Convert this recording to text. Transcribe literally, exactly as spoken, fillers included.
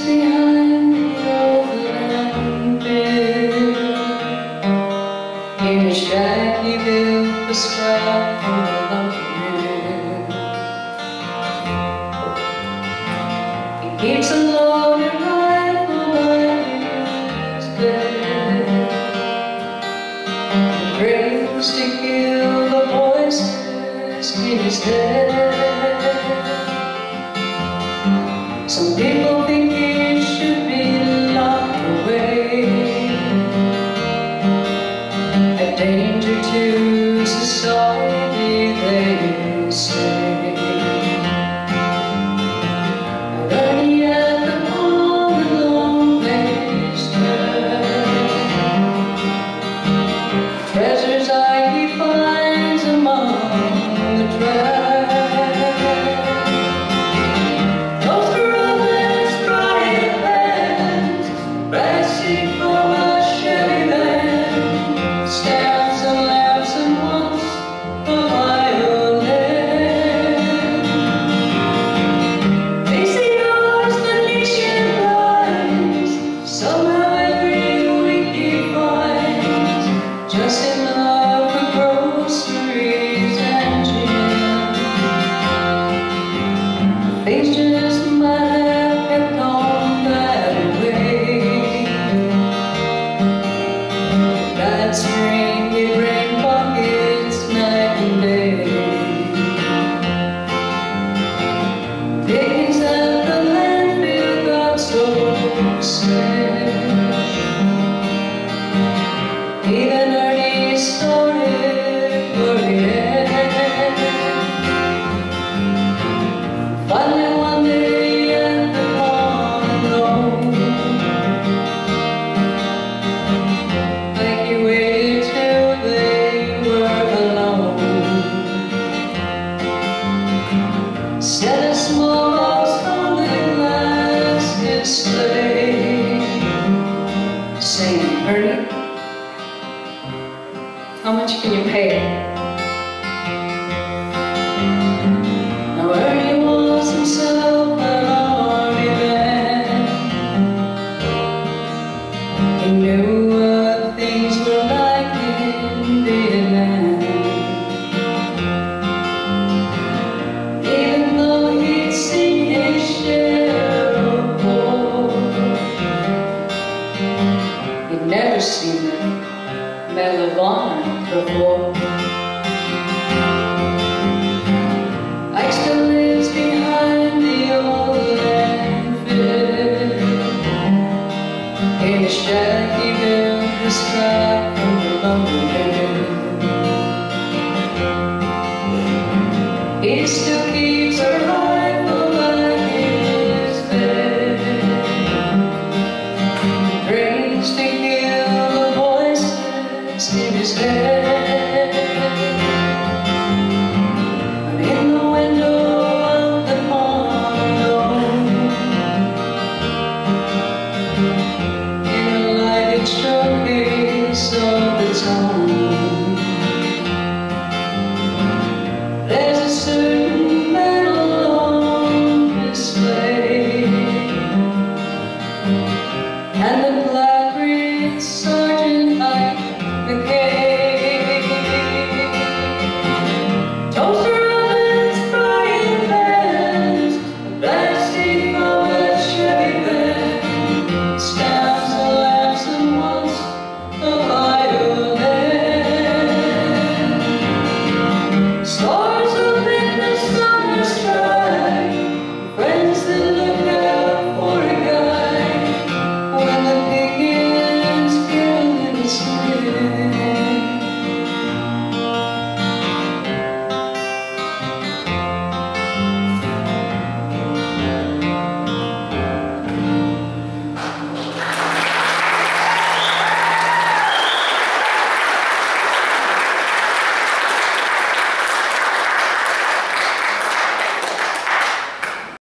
behind the old landfill. In a shack he built a spot for the lumberman. He keeps a loaded rifle by his bed, brings to kill the voices in his head. Some people think it should be locked away, a danger to society, they say. But only at the pond along Maester, treasures Ikey finds among the trash. Just enough for groceries and gin. Things just might have kept on that way. That spring it rained buckets night and day. Things at the landfill got so sad. Even started worrying. Finally one day at the pond alone, Ikey waited till they were alone. Set a small box on the glass display, saying, "Ernie, how much can you pay?" Now Ernie was himself an army man. He knew what things were like in Vietnam. Even though he'd seen his share of war, he'd never seen the Medal of Honor before. Ikey still lives behind the old landfill, in a shack he built the sky from the lumberman. He still keeps a rifle by his bed, brings to kill the voices in his head.